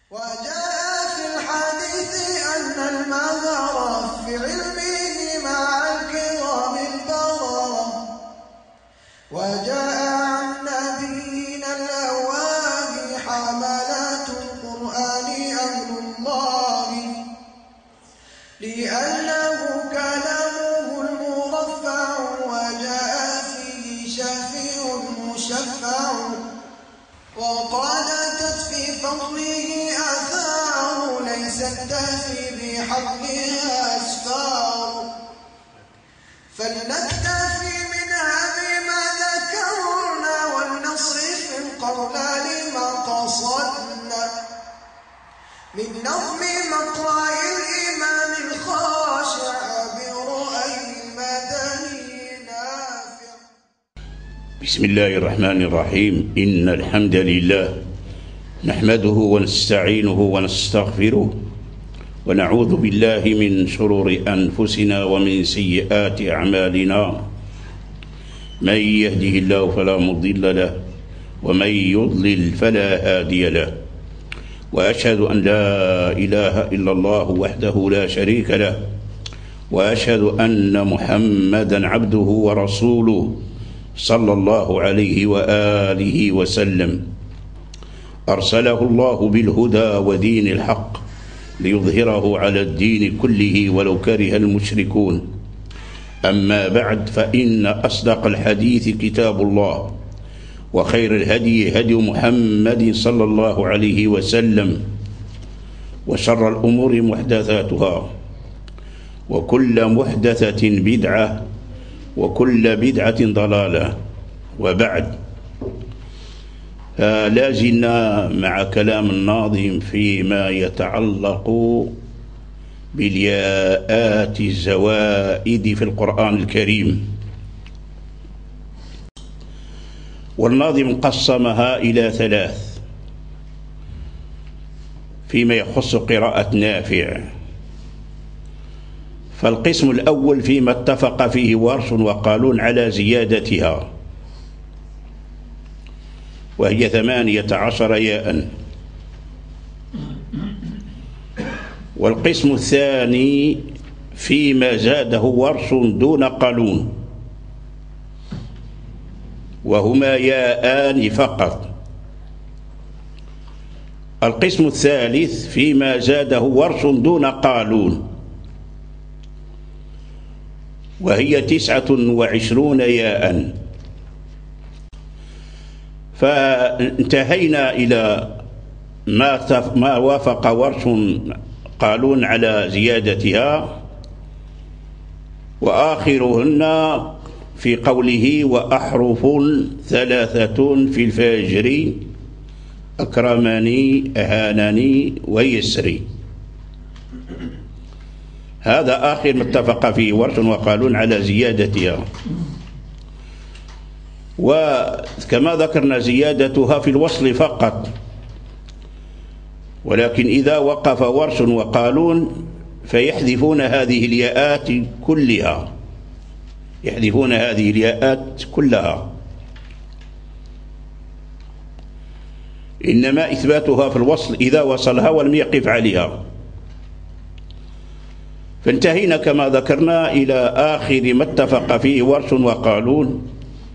وجاء في الحديث أن المذر في علمه مع الكرام البررة. وجاء عن نبينا الأواب حملات القرآن أهل الله، لأنه كلامه المرفع، وجاء فيه شفيع مشفع، وقالت في فضله آثار ليست تهفي بحقها أسفار. فلنكتفي منها بما ذكرنا، ولنصرف القول لما قصدنا، من نظم مقرأ الإمام الخاشع برأي المدني نافع. بسم الله الرحمن الرحيم. إن الحمد لله نحمده ونستعينه ونستغفره، ونعوذ بالله من شرور أنفسنا ومن سيئات أعمالنا. من يهده الله فلا مضل له، ومن يضلل فلا هادي له. وأشهد أن لا إله إلا الله وحده لا شريك له، وأشهد أن محمدا عبده ورسوله صلى الله عليه وآله وسلم. أرسله الله بالهدى ودين الحق ليظهره على الدين كله ولو كره المشركون. أما بعد، فإن أصدق الحديث كتاب الله، وخير الهدي هدي محمد صلى الله عليه وسلم، وشر الأمور محدثاتها، وكل محدثة بدعة، وكل بدعة ضلالة. وبعد، لا زلنا مع كلام الناظم فيما يتعلق بالياءات الزوائد في القرآن الكريم. والناظم قسمها إلى ثلاث فيما يخص قراءة نافع. فالقسم الأول فيما اتفق فيه ورش وقالون على زيادتها، وهي 18 ياء. والقسم الثاني فيما زاده ورش دون قالون، وهما ياءان فقط. القسم الثالث فيما زاده ورش دون قالون، وهي 29 ياء. فانتهينا إلى ما وافق ورش قالون على زيادتها، وآخرهن في قوله: وأحرف 3 في الفجر أكرمني أهانني ويسري. هذا آخر ما اتفق فيه ورش وقالون على زيادتها. وكما ذكرنا زيادتها في الوصل فقط، ولكن إذا وقف ورش وقالون فيحذفون هذه الياءات كلها، يحذفون هذه الياءات كلها، إنما إثباتها في الوصل إذا وصلها ولم يقف عليها. فانتهينا كما ذكرنا إلى آخر ما اتفق فيه ورش وقالون،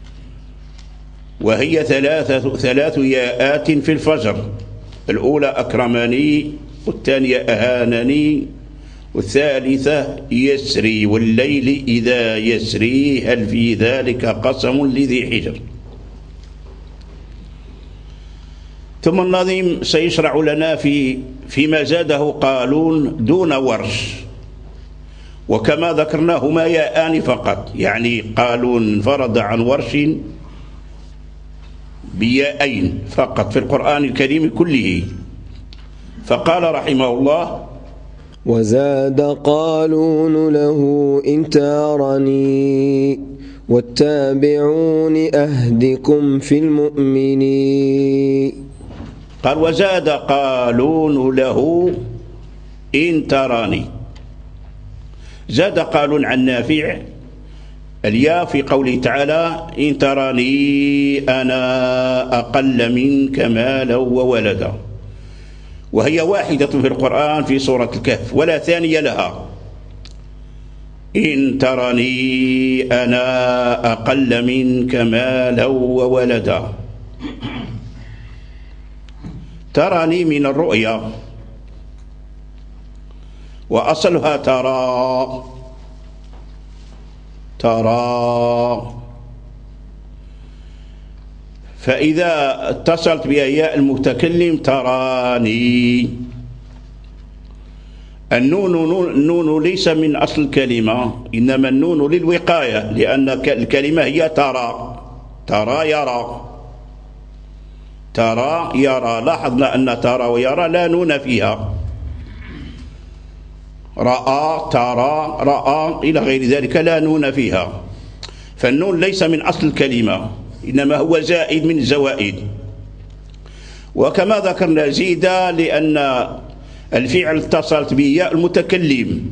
وهي 3 ياءات في الفجر. الأولى أكرمني، والثانية أهانني، والثالثة يسري، والليل إذا يسري هل في ذلك قسم لذي حجر. ثم النظيم سيشرع لنا فيما زاده قالون دون ورش، وكما ذكرنا هما ياءان فقط، يعني قالون انفرد عن ورش بياءين فقط في القرآن الكريم كله. فقال رحمه الله: وزاد قالون له إن تارني، والتابعون أهدكم في المؤمنين. قال: وزاد قالون له إن تراني. زاد قالون عن نافع الياء في قوله تعالى: إن تراني أنا أقل منك مالا وولدا. وهي واحدة في القرآن في سورة الكهف ولا ثانية لها. إن ترني أنا أقل منك مالا وولدا. ترني من الرؤيا، وأصلها ترى، فإذا اتصلت بها ياء المتكلم تراني. النون ليس من أصل الكلمة، إنما النون للوقاية، لأن الكلمة هي ترى يرى. لاحظنا أن ترى ويرى لا نون فيها. رأى إلى غير ذلك لا نون فيها، فالنون ليس من أصل الكلمة، إنما هو زائد من الزوائد. وكما ذكرنا زيد لأن الفعل اتصلت به ياء المتكلم،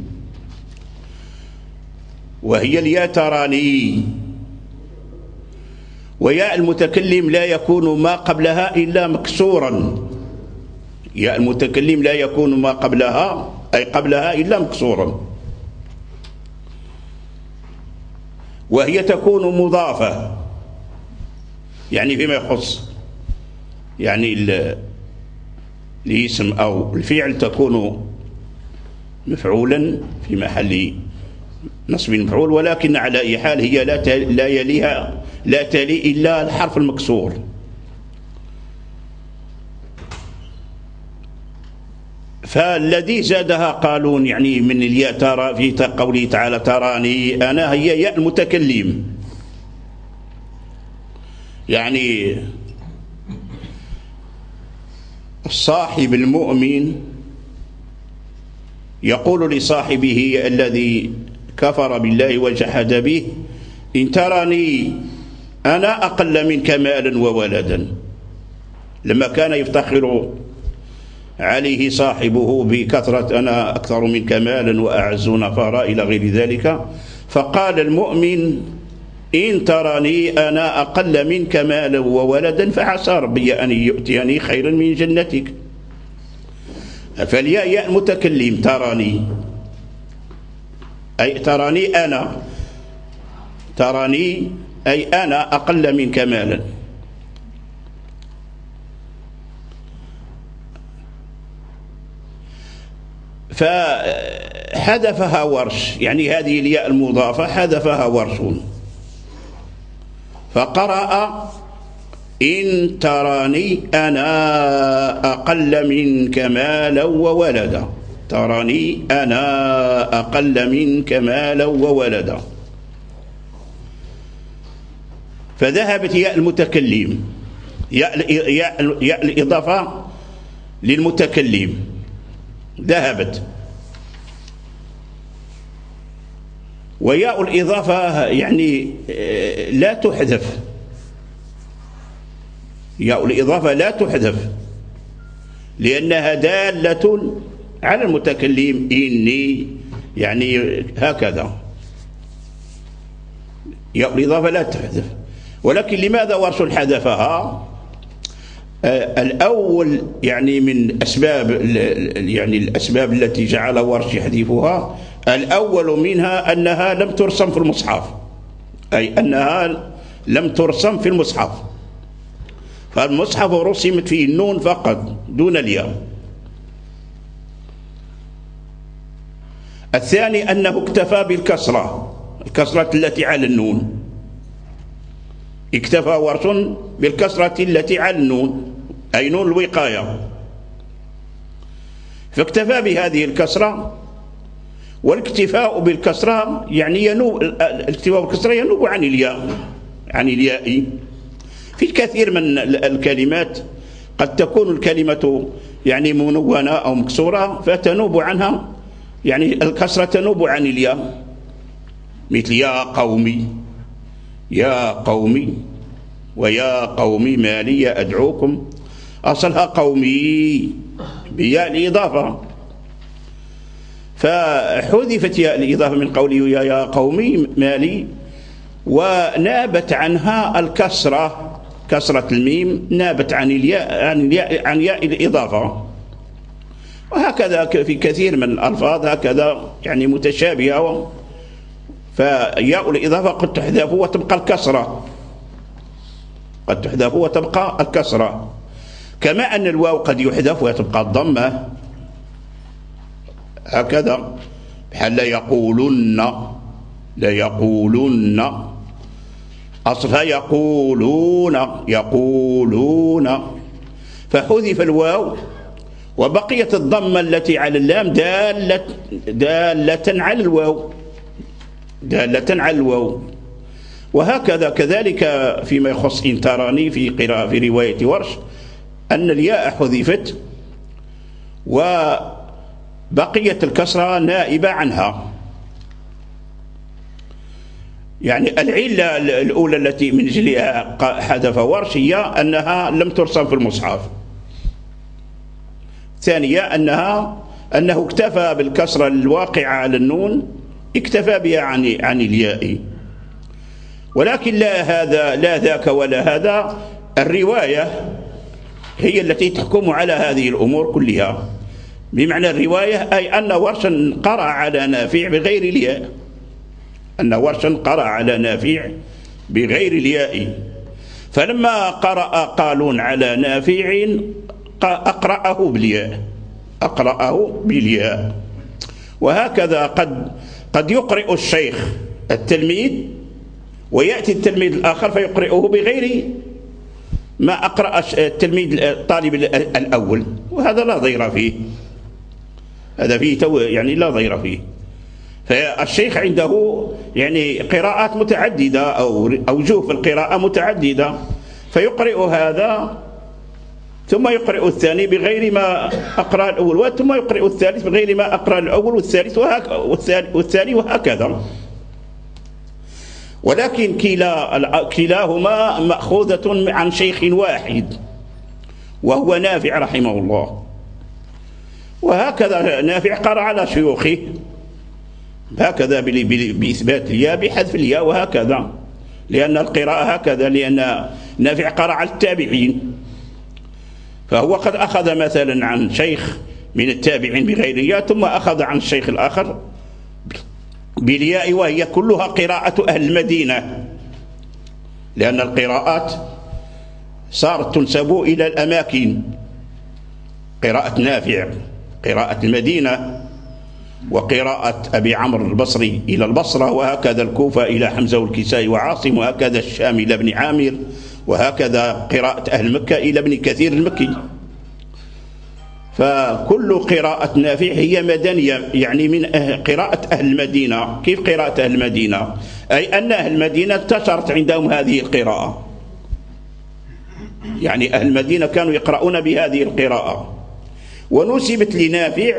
وهي الياء تراني، وياء المتكلم لا يكون ما قبلها إلا مكسورا. ياء المتكلم لا يكون ما قبلها أي قبلها إلا مكسورا، وهي تكون مضافة، يعني فيما يخص يعني الاسم أو الفعل تكون مفعولا في محل نصب مفعول، ولكن على أي حال هي لا تلي إلا الحرف المكسور. فالذي زادها قالون يعني من الياء ترى في قوله تعالى تراني أنا هي ياء المتكلم، يعني الصاحب المؤمن يقول لصاحبه الذي كفر بالله وجحد به إن تراني أنا أقل منك مالا وولدا، لما كان يفتخر عليه صاحبه بكثرة أنا أكثر منك مالا وأعز نفرا إلى غير ذلك، فقال المؤمن إن تراني أنا أقل منك مالا وولدا فعسى ربي أن يؤتيني خيرا من جنتك. فالياء ياء المتكلم تراني، أي تراني أي أنا أقل منك مالا. فحذفها ورش، يعني هذه الياء المضافة حذفها ورش، فقرأ إن تراني أنا أقل منك مالا وولدا. تراني أنا أقل منك مالا وولدا، فذهبت ياء المتكلم، ياء الإضافة للمتكلم ذهبت، وياء الإضافة يعني لا تحذف، ياء الإضافة لا تحذف لأنها دالة على المتكلم إني، يعني هكذا ياء الإضافة لا تحذف. ولكن لماذا ورش حذفها؟ الأول يعني من أسباب يعني الأسباب التي جعل ورش يحذفها، الأول منها أنها لم ترسم في المصحف، أي أنها لم ترسم في المصحف، فالمصحف رسمت فيه النون فقط دون الياء. الثاني أنه اكتفى بالكسرة، الكسرة التي على النون، اكتفى ورش بالكسرة التي على النون أي نون الوقاية، فاكتفى بهذه الكسرة. والاكتفاء بالكسرة يعني الاكتفاء بالكسرة ينوب عن الياء. في الكثير من الكلمات قد تكون الكلمة يعني منونة أو مكسورة فتنوب عنها يعني الكسرة تنوب عن الياء، مثل يا قومي ويا قومي ما لي أدعوكم، أصلها قومي بياء الإضافة، فحذفت ياء الإضافة من قوله يا قومي ما لي، ونابت عنها الكسرة، كسرة الميم نابت عن الياء عن ياء الإضافة. وهكذا في كثير من الألفاظ هكذا يعني متشابهة، فياء الإضافة قد تحذف وتبقى الكسرة، قد تحذف وتبقى الكسرة، كما أن الواو قد يحذف وتبقى الضمة هكذا، بحال لا يقولن، لا يقولن، أصلها يقولون، يقولون، فحذف الواو وبقيت الضمة التي على اللام دالة على الواو، دالة على الواو. وهكذا كذلك فيما يخص إن تراني في قراءة في رواية ورش أن الياء حذفت وبقيت الكسرة نائبة عنها. يعني العلة الأولى التي من أجلها حذف ورش هي أنها لم ترسم في المصحف. ثانية أنه اكتفى بالكسرة الواقعة على النون، اكتفى بها عن الياء. ولكن لا هذا لا ذاك ولا هذا، الرواية هي التي تحكم على هذه الأمور كلها. بمعنى الرواية أي أن ورشا قرأ على نافع بغير الياء، أن ورشا قرأ على نافع بغير الياء، فلما قرأ قالون على نافع أقرأه بالياء، أقرأه بالياء. وهكذا قد يقرئ الشيخ التلميذ ويأتي التلميذ الآخر فيقرئه بغير ما أقرأ التلميذ الطالب الأول، وهذا لا ضير فيه، هذا فيه يعني لا ضير فيه. فالشيخ عنده يعني قراءات متعددة أو أوجه في القراءة متعددة، فيقرئ هذا ثم يقرئ الثاني بغير ما أقرأ الأول، ثم يقرئ الثالث بغير ما أقرأ الأول والثالث والثاني وهكذا. ولكن كلاهما مأخوذة عن شيخ واحد وهو نافع رحمه الله. وهكذا نافع قرأ على شيوخه هكذا بإثبات الياء بحذف الياء، وهكذا لأن القراءة هكذا، لأن نافع قرأ على التابعين، فهو قد أخذ مثلا عن شيخ من التابعين بغير الياء، ثم أخذ عن الشيخ الآخر بالياء، وهي كلها قراءة أهل المدينة، لأن القراءات صارت تنسب إلى الأماكن، قراءة نافع قراءة المدينة، وقراءة أبي عمرو البصري إلى البصرة، وهكذا الكوفة إلى حمزة والكسائي وعاصم، وهكذا الشام إلى ابن عامر، وهكذا قراءة أهل مكة إلى ابن كثير المكي. فكل قراءة نافع هي مدنية، يعني من قراءة أهل المدينة. كيف قراءة أهل المدينة؟ أي أن أهل المدينة انتشرت عندهم هذه القراءة، يعني أهل المدينة كانوا يقرؤون بهذه القراءة، ونسبت لنافع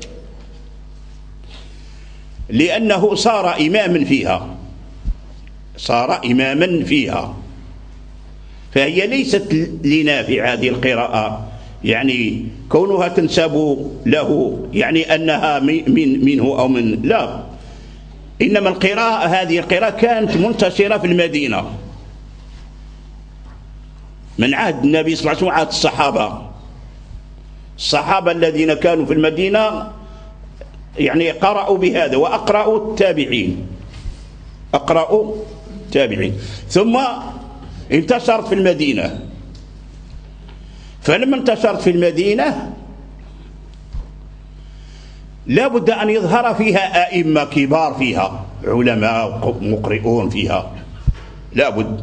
لأنه صار إماما فيها، صار إماما فيها، فهي ليست لنافع هذه القراءة يعني كونها تنسب له يعني أنها منه أو من، لا، إنما القراءة هذه القراءة كانت منتشرة في المدينة من عهد النبي صلى الله عليه وسلم، عهد الصحابة الذين كانوا في المدينة يعني قرأوا بهذا، وأقرأوا التابعين، أقرأوا التابعين، ثم انتشرت في المدينة. فلما انتشرت في المدينة لا بد أن يظهر فيها أئمة كبار، فيها علماء مقرئون فيها، لا بد.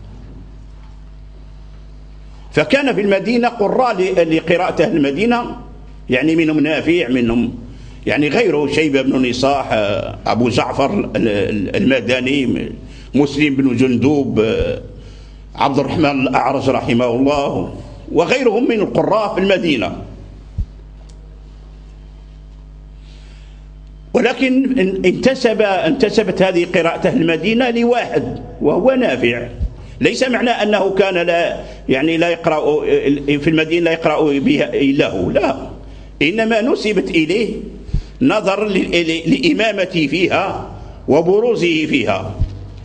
فكان في المدينة قراء لقراءة أهل المدينة، يعني منهم نافع، منهم يعني غيره شيبة بن نصاح، أبو جعفر المدني، مسلم بن جندوب، عبد الرحمن الأعرج رحمه الله، وغيرهم من القراء في المدينة. ولكن انتسبت هذه قراءة أهل المدينة لواحد وهو نافع. ليس معنى أنه كان لا يقرأ في المدينة، لا يقرأ بها له، لا، إنما نسبت إليه نظر لإمامته فيها وبروزه فيها،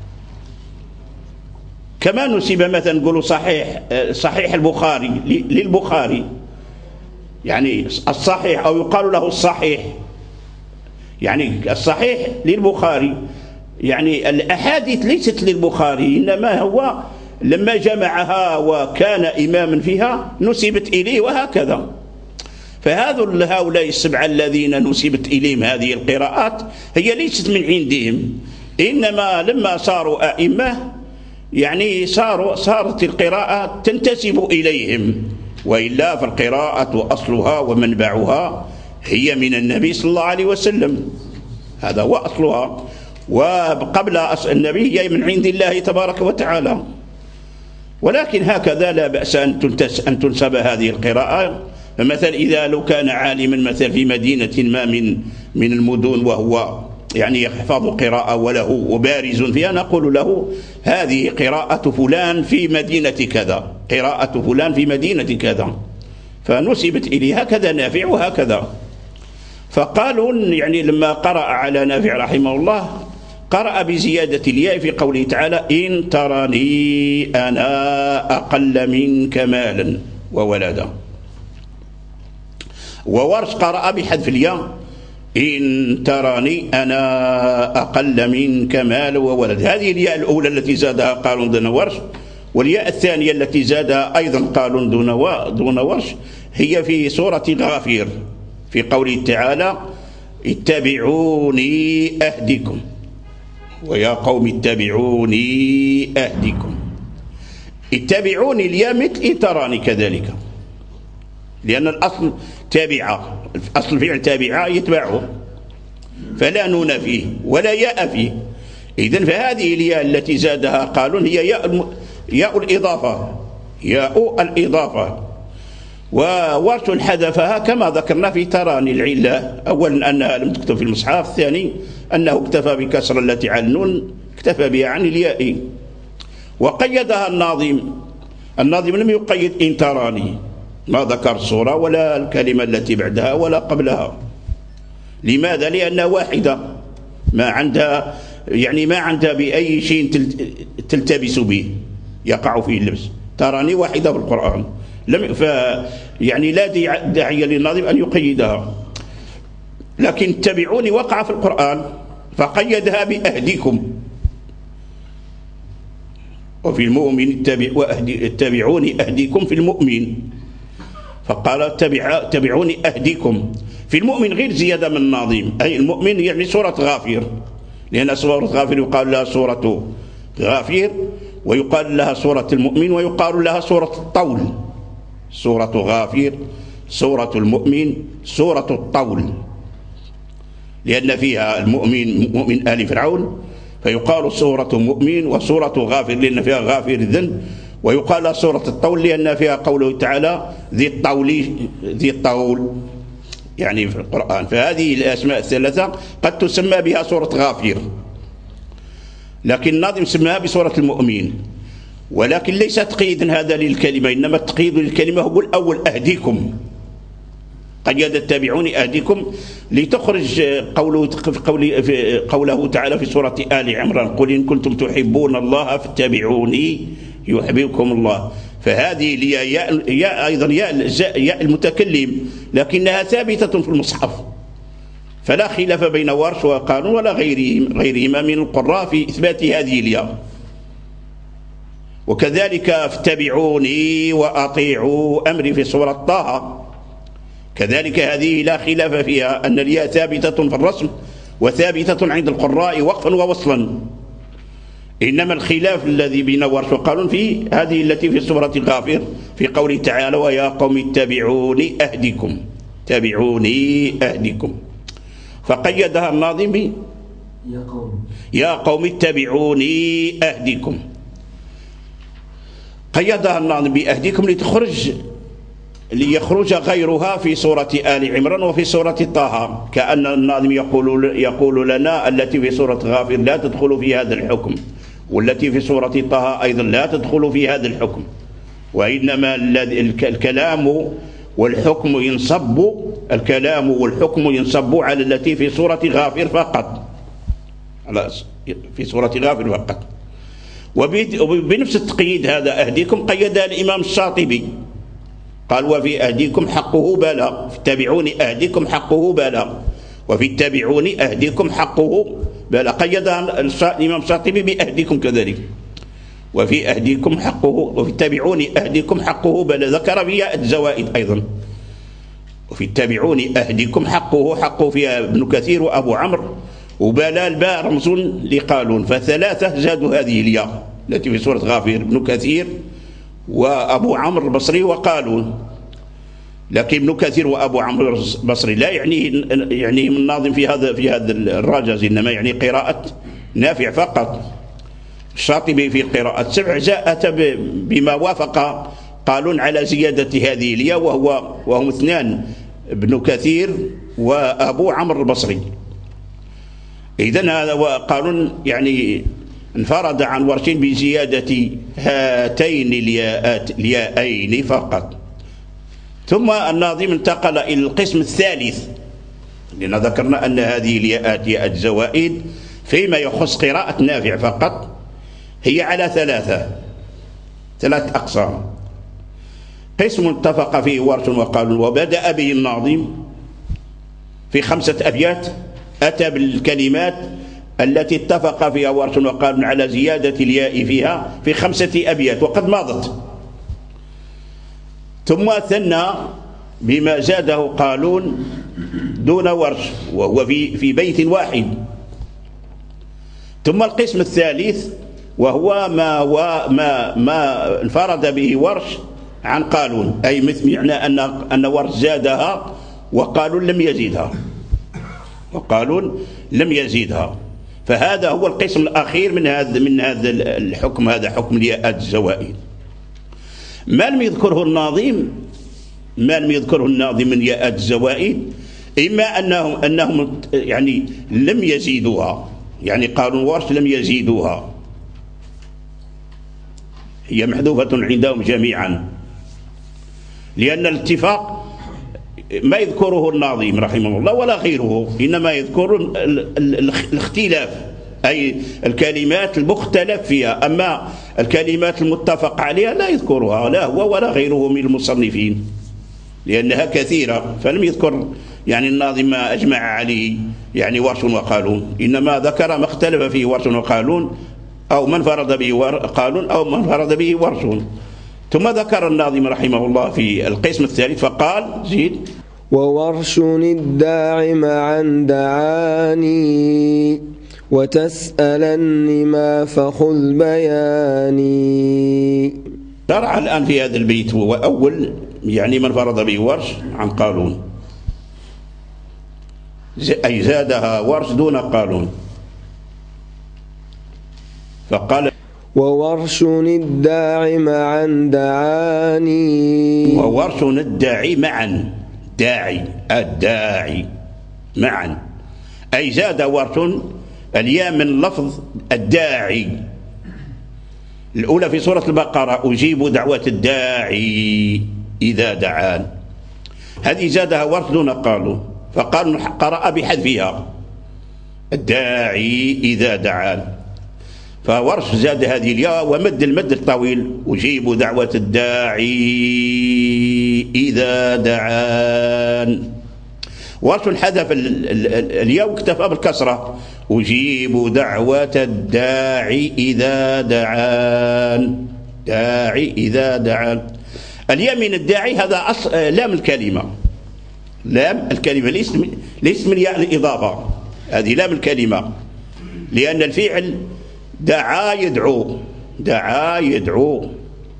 كما نسب مثلا نقولوا صحيح البخاري للبخاري، يعني الصحيح أو يقال له الصحيح، يعني الصحيح للبخاري، يعني الأحاديث ليست للبخاري، إنما هو لما جمعها وكان إماما فيها نسبت إليه وهكذا. فهؤلاء السبعة الذين نسبت إليهم هذه القراءات هي ليست من عندهم، إنما لما صاروا أئمة يعني صارت القراءة تنتسب إليهم، وإلا فالقراءة أصلها ومنبعها هي من النبي صلى الله عليه وسلم، هذا هو أصلها، وقبل أصل النبي هي من عند الله تبارك وتعالى. ولكن هكذا لا بأس أن تنسب هذه القراءة. فمثلا إذا لو كان عالما مثلا في مدينة ما من المدن وهو يعني يحفظ قراءة وله وبارز فيها، نقول له هذه قراءة فلان في مدينة كذا، قراءة فلان في مدينة كذا، فنسبت إليه. هكذا نافع وهكذا. فقالوا يعني لما قرأ على نافع رحمه الله قرأ بزيادة الياء في قوله تعالى إن تراني أنا أقل منك مالا وولدا. وورش قرأ بحذف الياء إن تراني أنا أقل منك مالا وولد. هذه الياء الأولى التي زادها قالون دون ورش، والياء الثانية التي زادها أيضا قالون دون ورش هي في سورة غافير في قوله تعالى اتبعوني أهدكم، ويا قوم اتبعوني أهدكم. اتبعوني الياء مثل تراني كذلك، لأن الأصل تابعة، أصل فعل تابعة يتبعه، فلا نون فيه ولا ياء فيه. إذن فهذه الياء التي زادها قالون هي ياء الإضافة، ياء الإضافة. وورش حذفها كما ذكرنا في تراني. العلة أولا أنها لم تكتب في المصحف، ثاني أنه اكتفى بكسر التي على النون، اكتفى بها عن الياء. وقيدها الناظم لم يقيد إن تراني، ما ذكر الصورة ولا الكلمة التي بعدها ولا قبلها. لماذا؟ لأنها واحدة، ما عندها بأي شيء تلتبس به يقع فيه اللبس. تراني واحدة في القرآن، يعني لا داعي للناظم أن يقيدها. لكن اتبعوني وقع في القرآن فقيدها بأهدكم، وفي المؤمن اتبعوني أهدكم في المؤمن، فقال اتبعوني أهدكم في المؤمن غير زيادة من الناظم. أي المؤمن يعني سورة غافير، لأن سورة غافير يقال لها سورة غافير، ويقال لها سورة المؤمن، ويقال لها سورة الطول. سورة غافير، سورة المؤمن، سورة الطول، لأن فيها المؤمن مؤمن آل فرعون، فيقال سورة مؤمن وسورة غافر لأن فيها غافر الذنب، ويقال لها سورة الطول لأن فيها قوله تعالى ذي الطول يعني في القرآن. فهذه الأسماء الثلاثة قد تسمى بها سورة غافر، لكن الناظم سماها بسورة المؤمن. ولكن ليس تقييدا هذا للكلمة، إنما التقييد للكلمة هو الأول أهديكم، قيد اتبعوني أهديكم لتخرج قوله تعالى في سورة آل عمران قل إن كنتم تحبون الله فاتبعوني يحببكم الله. فهذه ياء أيضا ياء المتكلم، لكنها ثابتة في المصحف، فلا خلاف بين ورش وقانون ولا غيرهما من القراء في إثبات هذه الياء. وكذلك اتبعوني وأطيعوا أمري في سورة طه، كذلك هذه لا خلاف فيها أن الياء ثابتة في الرسم وثابتة عند القراء وقفا ووصلا. إنما الخلاف الذي بين ورش وقالون في هذه التي في سورة غافر في قوله تعالى ويا قوم اتبعوني أهدكم، اتبعوني أهدكم، فقيدها الناظم يا قوم اتبعوني أهدكم، قيدها الناظم بأهدكم ليخرج غيرها في سورة آل عمران وفي سورة طه، كأن الناظم يقول لنا التي في سورة غافر لا تدخل في هذا الحكم، والتي في سورة طه أيضا لا تدخل في هذا الحكم، وإنما الكلام والحكم ينصب على التي في سورة غافر فقط، في سورة غافر فقط. وبنفس التقييد هذا أهديكم قيدها الإمام الشاطبي قال وفي أهديكم حقه بلى، اتبعوني أهديكم حقه بلى، وفي اتبعوني أهديكم حقه بلى. قيدها الإمام الشاطبي بأهديكم كذلك، وفي أهديكم حقه، وفي اتبعوني أهديكم حقه بلى، ذكر فيها الزوائد أيضا. وفي اتبعوني أهديكم حقه فيها ابن كثير وأبو عمرو، وبلى الباء رمز لقالون، فثلاثة زادوا هذه الياء التي في سورة غافر، ابن كثير وأبو عمرو البصري وقالون. لكن ابن كثير وأبو عمرو البصري لا يعني الناظم في هذا الراجز، إنما يعني قراءة نافع فقط. الشاطبي في قراءة سبع جاءت بما وافق قالون على زيادة هذه الياء، وهم اثنان، ابن كثير وأبو عمرو البصري. إذن هذا قالون يعني انفرد عن ورش بزيادة هاتين الياءين فقط. ثم الناظم انتقل إلى القسم الثالث، لأن ذكرنا أن هذه الياءات ياء الزوائد فيما يخص قراءة نافع فقط هي على ثلاث أقسام. قسم اتفق فيه ورش وقالون، وبدأ به الناظم في 5 أبيات، أتى بالكلمات التي اتفق فيها ورش وقالون على زيادة الياء فيها في 5 أبيات وقد مضت. ثم ثنى بما زاده قالون دون ورش، وهو في بيت واحد. ثم القسم الثالث وهو ما انفرد به ورش عن قالون، أي مثل يعني أن ورش زادها وقالون لم يزيدها. فهذا هو القسم الأخير من هذا الحكم، هذا حكم الياءات الزوائد. ما لم يذكره الناظم من ياءات الزوائد، إما أنهم يعني لم يزيدوها، يعني قالون ورش لم يزيدوها، هي محذوفة عندهم جميعا، لأن الاتفاق ما يذكره الناظم رحمه الله ولا غيره، إنما يذكر الاختلاف، أي الكلمات المختلف فيها. أما الكلمات المتفق عليها لا يذكرها لا هو ولا غيره من المصنفين، لأنها كثيرة، فلم يذكر يعني الناظم ما أجمع عليه يعني ورش وقالون، إنما ذكر ما اختلف فيه ورش وقالون، أو من فرض به قالون أو من فرض به ورش. ثم ذكر الناظم رحمه الله في القسم الثالث فقال زيد: وورش الداع معا دعاني وتسألني ما فخذ بياني. شرع الآن في هذا البيت هو أول يعني من فرض به ورش عن قالون، أي زادها ورش دون قالون، فقال: وورش الداع معا دعاني. وورش الداعي معا، الداعي معا، أي زاد ورش الياء من لفظ الداعي. الأولى في سورة البقرة: أجيب دعوة الداعي إذا دعان، هذه زادها ورش دون قالون، فقال قرأ بحذفها الداعي إذا دعان، فورش زاد هذه الياء ومد المد الطويل: أجيب دعوة الداعي إذا دعان. ورش حذف الياء واكتفى بالكسرة: أجيب دعوة الداعي إذا دعان، داعي إذا دعان. الياء من الداعي هذا لام الكلمة، لام الكلمة ليس من ياء الإضافة، هذه لام الكلمة، لأن الفعل دعا يدعو، دعا يدعو،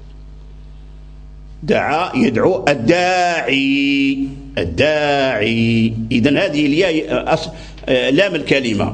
دعا يدعو الداعي، الداعي. إذن هذه الياء لام الكلمة،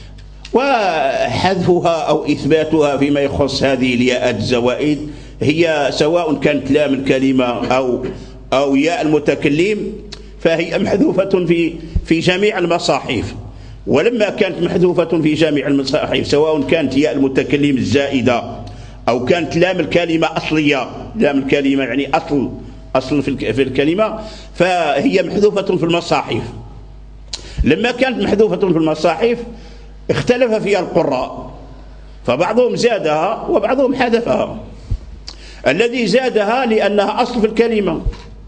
وحذفها أو إثباتها فيما يخص هذه الياءات الزوائد هي سواء كانت لام الكلمة أو ياء المتكلم، فهي محذوفة في جميع المصاحف. ولما كانت محذوفة في جميع المصاحف سواء كانت ياء المتكلم الزائدة أو كانت لام الكلمة أصلية، لام الكلمة يعني أصل في الكلمة، فهي محذوفة في المصاحف. لما كانت محذوفة في المصاحف اختلف فيها القراء، فبعضهم زادها وبعضهم حذفها. الذي زادها لأنها أصل في الكلمة،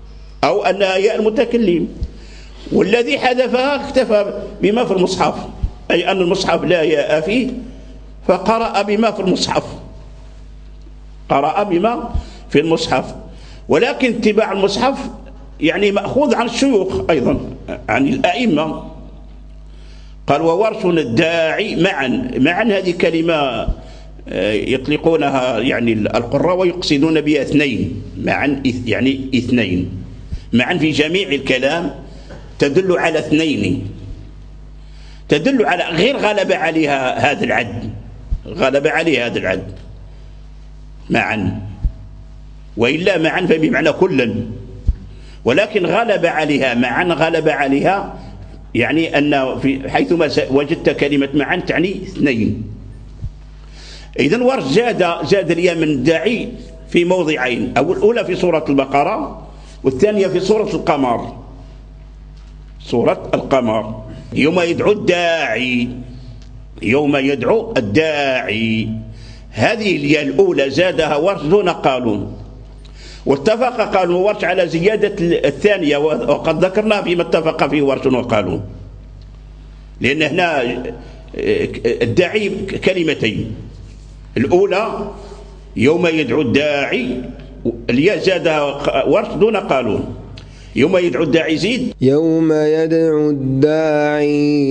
أو أنها ياء المتكلم، والذي حذفها اكتفى بما في المصحف، أي أن المصحف لا ياء فيه فقرأ بما في المصحف، قرأ بما في المصحف. ولكن اتباع المصحف يعني مأخوذ عن الشيوخ أيضا، عن الأئمة. قال وورش الداعي معا هذه كلمة يطلقونها يعني القراء ويقصدون بها اثنين، معا يعني اثنين، معا في جميع الكلام تدل على اثنين، تدل على غير غلب عليها هذا العد، غلب عليها هذا العد معا، وإلا معا فبمعنى كلا، ولكن غلب عليها معا، غلب عليها يعني أن في حيثما وجدت كلمة معا تعني اثنين. إذن ورش زاد الياء من الداعي في موضعين، الأولى في سورة البقرة والثانية في سورة القمر. سورة القمر يوم يدعو الداعي، يوم يدعو الداعي، هذه الياء الأولى زادها ورش دون قالون، واتفق قالون وورش على زيادة الثانية، وقد ذكرنا فيما اتفق فيه ورش وقالون، لأن هنا الداعي كلمتين، الأولى يوم يدعو الداعي الياء زادها ورش دون قالون، يوم يدعو الداعي زيد يوم يدعو الداعي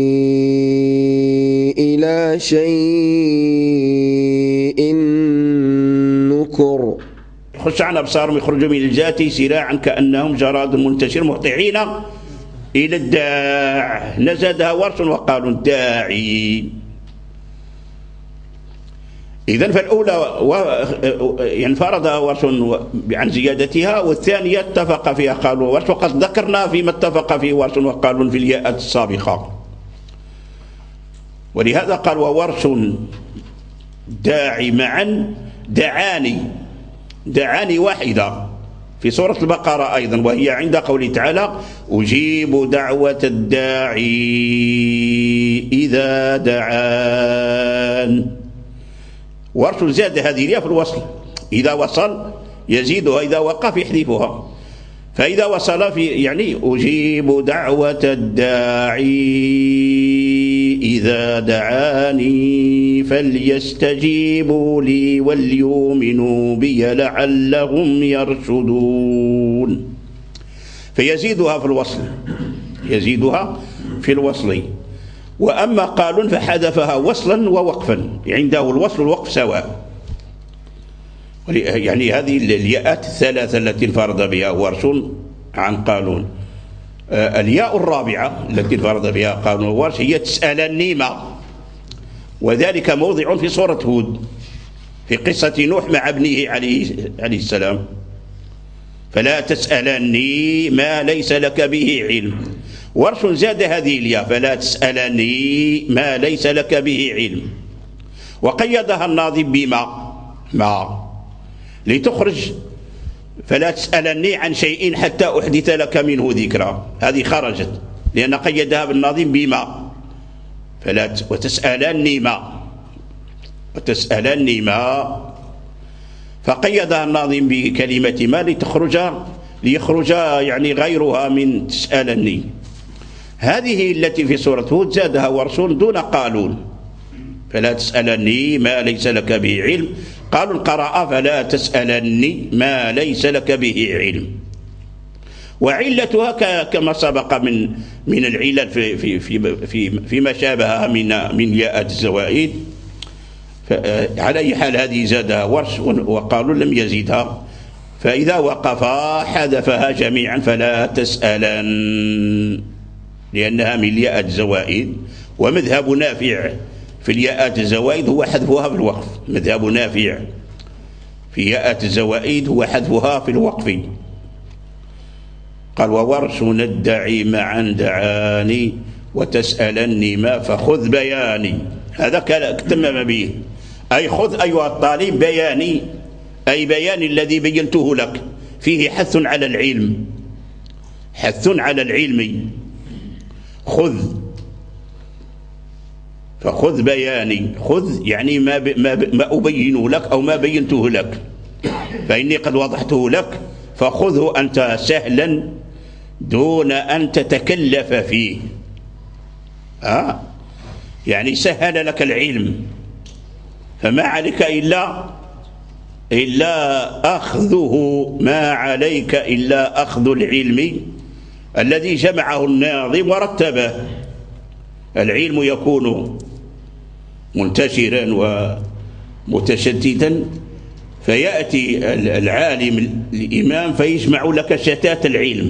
إلى شيء نكر خش عن أبصارهم يخرجوا من الجات سراعا كأنهم جراد منتشر مهطعين إلى الداع، نزدها ورش وقالوا الداعي. إذن فالأولى انفردها ورش عن زيادتها، والثانية اتفق فيها قالوا ورش، وقد ذكرنا فيما اتفق فيه ورش وقالوا في الياءات السابقة. ولهذا قال وورش داعي معا دعاني واحدة في سورة البقرة أيضا، وهي عند قوله تعالى أجيب دعوة الداعي إذا دعان. ورش زاد هذه الياء في الوصل، إذا وصل يزيدها، إذا وقف يحذفها، فإذا وصل في يعني أجيب دعوة الداعي إذا دعاني فليستجيبوا لي وليؤمنوا بي لعلهم يرشدون، فيزيدها في الوصل، يزيدها في الوصل. وأما قالون فحذفها وصلا ووقفا، عنده الوصل والوقف سواء، يعني هذه الياءات الثلاثة التي انفرد بها ورش عن قالون. الياء الرابعة التي انفرد بها قالون وورش هي تسألني ما، وذلك موضع في سورة هود في قصة نوح مع ابنه عليه السلام، فلا تسألني ما ليس لك به علم. ورش زاد هذه الياء فلا تسألني ما ليس لك به علم، وقيدها الناظم بما لتخرج فلا تسألني عن شيء حتى أحدث لك منه ذكرى، هذه خرجت لأن قيدها بالناظم بما، وتسألني ما فقيدها الناظم بكلمة ما ليخرج يعني غيرها من تسألني. هذه التي في سورة هود زادها ورش دون قالون، فلا تسألني ما ليس لك به علم، قالوا القراءة فلا تسألني ما ليس لك به علم. وعلتها كما سبق من العلل فيما شابهها من ياءات الزوائد. على أي حال هذه زادها ورش وقالوا لم يزيدها، فإذا وقفا حذفها جميعا فلا تسألن، لأنها من ياءات الزوائد. ومذهب نافع في الياءات الزوائد هو حذفها في الوقف، مذهب نافع في ياءات الزوائد هو حذفها في الوقف. قال وورش ندعي معا دعاني وتسألني ما فخذ بياني، هذا تمم به، أي خذ أيها الطالب بياني، أي بياني الذي بينته لك، فيه حث على العلم، حث على العلم، خذ، فخذ بياني، خذ يعني ما أبينه لك أو ما بينته لك، فإني قد وضحته لك فخذه أنت سهلا دون أن تتكلف فيه. يعني سهل لك العلم، فما عليك إلا أخذه، ما عليك إلا أخذ العلم الذي جمعه الناظم ورتبه. العلم يكون منتشرا ومتشددا، فيأتي العالم الإمام فيجمع لك شتات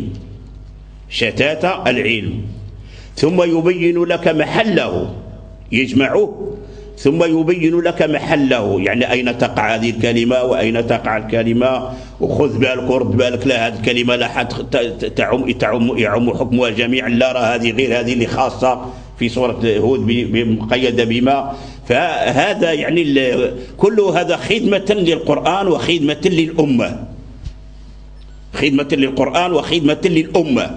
العلم، ثم يبين لك محله، يجمعه ثم يبين لك محله، يعني أين تقع هذه الكلمة وأين تقع الكلمة، وخذ بالك ورد بالك، لا هذه الكلمة لا حد يعم حكمها جميعا، لا راه هذه غير هذه اللي خاصة في سورة هود مقيدة بما. فهذا يعني كل هذا خدمة للقرآن وخدمة للأمة، خدمة للقرآن وخدمة للأمة.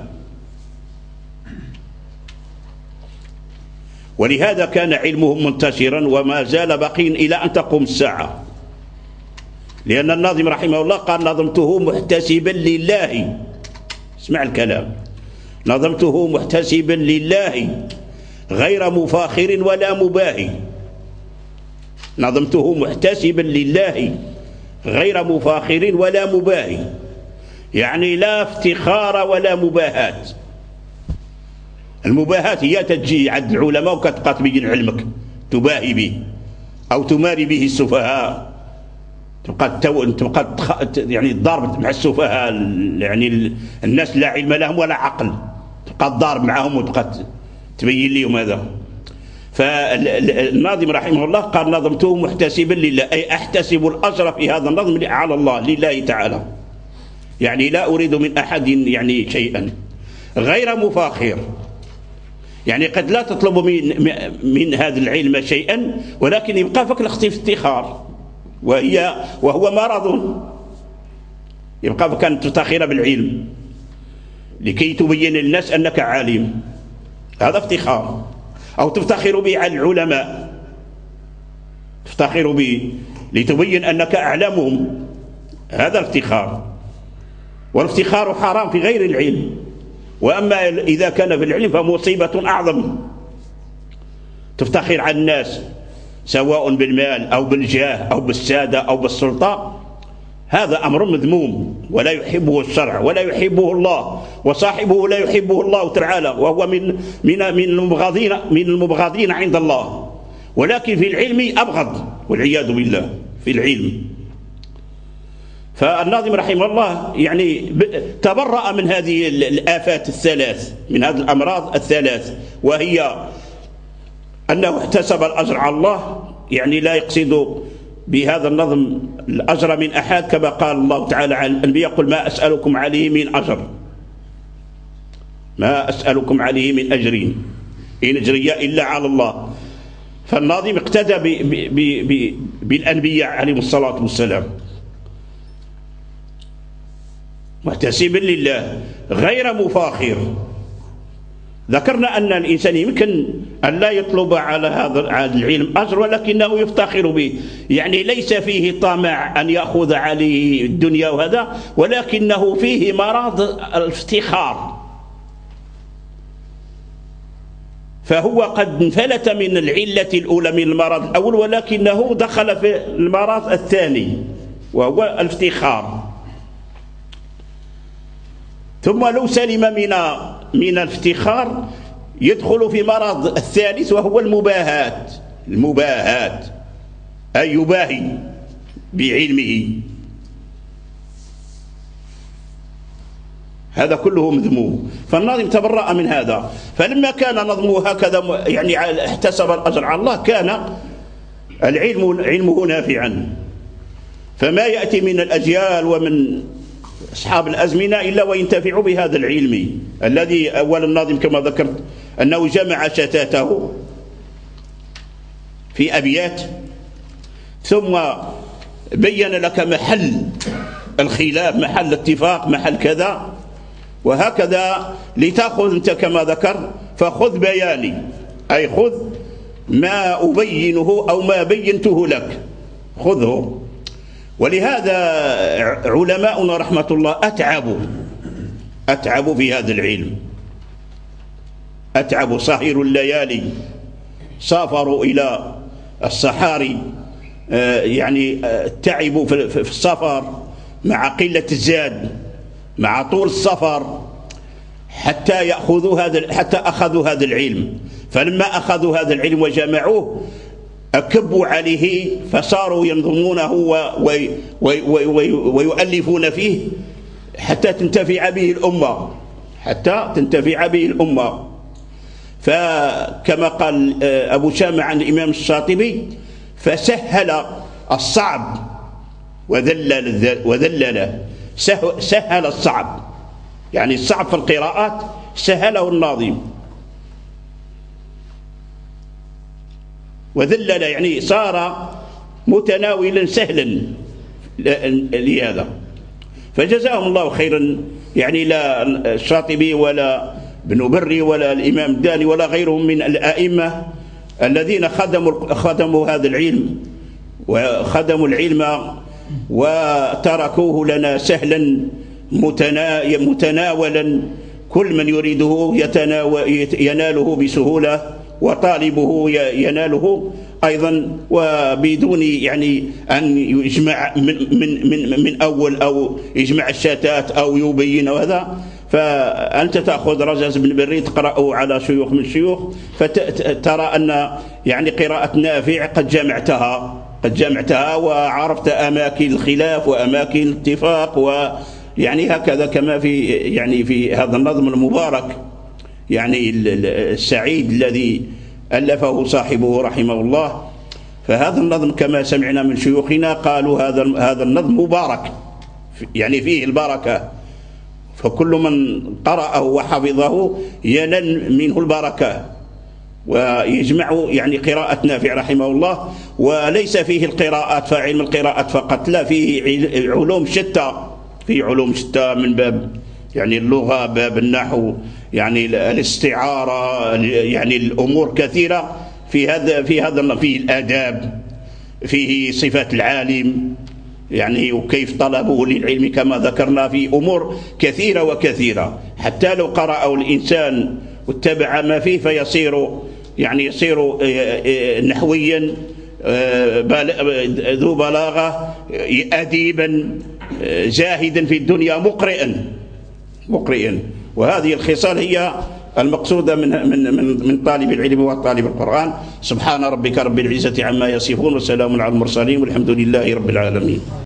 ولهذا كان علمهم منتشرا وما زال باقين إلى أن تقوم الساعة، لأن الناظم رحمه الله قال: نظمته محتسبا لله. اسمع الكلام: نظمته محتسبا لله غير مفاخر ولا مباهي. نظمته محتسبا لله غير مفاخر ولا مباهي، يعني لا افتخار ولا مباهات. المباهات هي تجي عند العلماء وكتبقى تبين علمك، تباهي به أو تماري به السفهاء، تبقى يعني الضارب مع السفهاء، يعني الناس لا علم لهم ولا عقل، تبقى الضارب معهم وتبقى تبين لهم هذا. فالناظم رحمه الله قال: نظمته محتسبا لله، أي أحتسب الأجر في هذا النظم على الله، لله تعالى، يعني لا أريد من أحد يعني شيئا. غير مفاخر، يعني قد لا تطلب من هذا العلم شيئا، ولكن يبقى فيك الافتخار، وهو مرض، يبقى فيك أن تفتخر بالعلم لكي تبين للناس أنك عالم، هذا افتخار. أو تفتخر به على العلماء، تفتخر به لتبين أنك أعلمهم، هذا افتخار. والافتخار حرام في غير العلم، وأما إذا كان في العلم فمصيبة أعظم. تفتخر على الناس سواء بالمال أو بالجاه أو بالسادة أو بالسلطة، هذا أمر مذموم ولا يحبه الشرع ولا يحبه الله، وصاحبه لا يحبه الله تعالى، وهو من المبغضين عند الله. ولكن في العلم أبغض والعياذ بالله في العلم. فالناظم رحمه الله يعني تبرأ من هذه الآفات الثلاث، من هذه الأمراض الثلاث، وهي أنه احتسب الأجر على الله، يعني لا يقصد بهذا النظم الأجر من أحد، كما قال الله تعالى عن الأنبياء: قل ما أسألكم عليه من أجر، ما أسألكم عليه من أجر إن أجري إلا على الله. فالناظم اقتدى بالأنبياء عليهم الصلاة والسلام، محتسبا لله غير مفاخر. ذكرنا أن الإنسان يمكن أن لا يطلب على هذا العلم أجر، ولكنه يفتخر به، يعني ليس فيه طمع أن يأخذ عليه الدنيا وهذا، ولكنه فيه مرض الافتخار. فهو قد انفلت من العلة الأولى، من المرض الأول، ولكنه دخل في المرض الثاني وهو الافتخار. ثم لو سلم من الافتخار يدخل في مرض الثالث وهو المباهات، أي يباهي بعلمه، هذا كله مذموم. فالناظم تبرأ من هذا. فلما كان نظمه هكذا يعني احتسب الأجر على الله، كان علمه نافعا. فما يأتي من الأجيال ومن أصحاب الأزمنة إلا وينتفع بهذا العلم الذي أول الناظم كما ذكرت أنه جمع شتاته في أبيات، ثم بين لك محل الخلاف، محل الاتفاق، محل كذا، وهكذا لتأخذ أنت كما ذكر. فخذ بياني، أي خذ ما أبينه أو ما بينته لك، خذه. ولهذا علماؤنا رحمة الله أتعبوا في هذا العلم، أتعبوا، سهروا الليالي، سافروا إلى الصحاري، يعني تعبوا في السفر مع قلة الزاد، مع طول السفر، حتى أخذوا هذا العلم. فلما أخذوا هذا العلم وجمعوه أكبوا عليه، فصاروا ينظمونه ويؤلفون فيه حتى تنتفع به الأمة. فكما قال أبو شامة عن الإمام الشاطبي: فسهل الصعب وذلل. سهل الصعب، يعني الصعب في القراءات سهله الناظم، وذلل يعني صار متناولا سهلا لهذا. فجزاهم الله خيرا، يعني لا الشاطبي ولا ابن بري ولا الإمام الداني ولا غيرهم من الأئمة الذين خدموا هذا العلم وخدموا العلم وتركوه لنا سهلا متناولا، كل من يريده يناله بسهولة، وطالبه يناله أيضا، وبدون يعني أن يجمع من أول أو يجمع الشتات أو يبين هذا. فأنت تأخذ رجز بن بري تقرأه على شيوخ من الشيوخ، فترى أن يعني قراءة نافع قد جمعتها وعرفت أماكن الخلاف وأماكن الاتفاق، ويعني هكذا كما في هذا النظم المبارك يعني السعيد الذي ألفه صاحبه رحمه الله. فهذا النظم كما سمعنا من شيوخنا قالوا هذا النظم مبارك، يعني فيه البركة، فكل من قرأه وحفظه ينال منه البركة، ويجمع يعني قراءة نافع رحمه الله. وليس فيه القراءات فعلم القراءات فقط، لا، فيه علوم شتى، من باب يعني اللغة، باب النحو، يعني الاستعارة، يعني الأمور كثيرة في هذا فيه الآداب، فيه صفات العالم، يعني وكيف طلبه للعلم كما ذكرنا، في أمور كثيرة وكثيرة، حتى لو قرأه الإنسان واتبع ما فيه فيصير نحويا ذو بلاغة، أديبا، زاهدا في الدنيا، مقرئا. وهذه الخصال هي المقصودة من طالب العلم وطالب القرآن. سبحان ربك رب العزة عما يصفون، وسلام على المرسلين، والحمد لله رب العالمين.